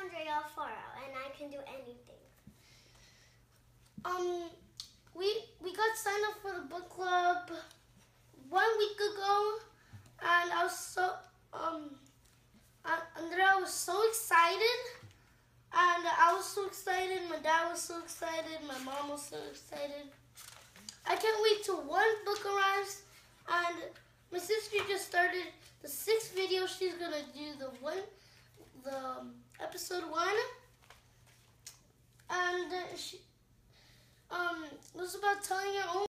Andrea Alfaro, and I can do anything. We got signed up for the book club 1 week ago, and I was so Andrea was so excited, and I was so excited. My dad was so excited. My mom was so excited. I can't wait till one book arrives, and my sister just started the 6th video. She's gonna do the episode 1, and it was about telling your own